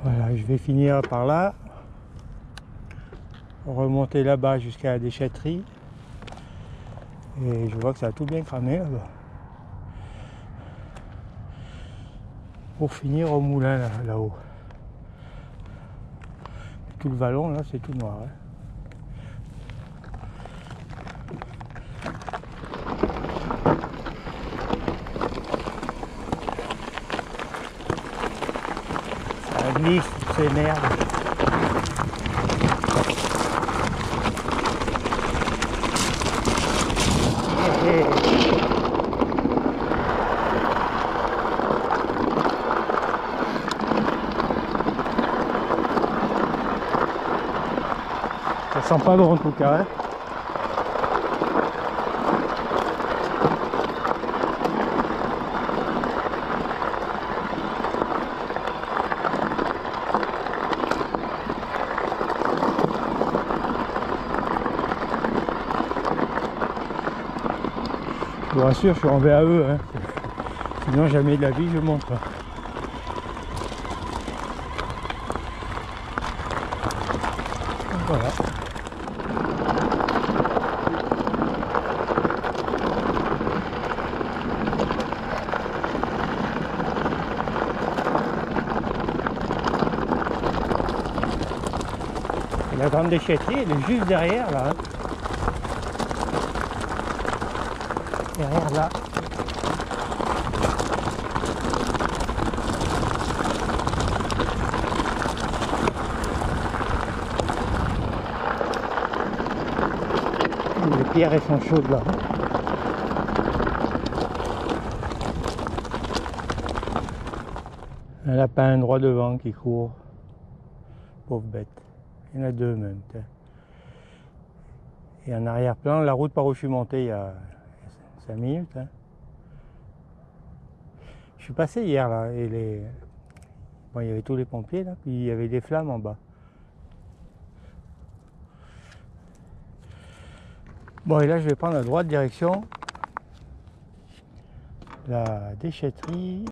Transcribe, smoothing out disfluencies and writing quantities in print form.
Voilà, je vais finir par là, remonter là-bas jusqu'à la déchetterie. Et je vois que ça a tout bien cramé là-bas. Pour finir au moulin là-haut. Tout le vallon là, c'est tout noir. Ça glisse, c'est merde. Ça sent pas bon en tout cas. Hein. Je vous rassure, je suis en VAE. Hein. Sinon jamais de la vie je monte pas. Voilà. Et la grande déchetterie, elle est juste derrière là. Hein. Derrière là. Les pierres elles sont chaudes là. Un lapin droit devant qui court. Pauvre bête. Il y en a deux même. Et en arrière-plan, la route par où je suis monté il y a 5 minutes. Hein. Je suis passé hier là et bon, il y avait tous les pompiers là, puis il y avait des flammes en bas. Bon et là je vais prendre la droite direction la déchetterie.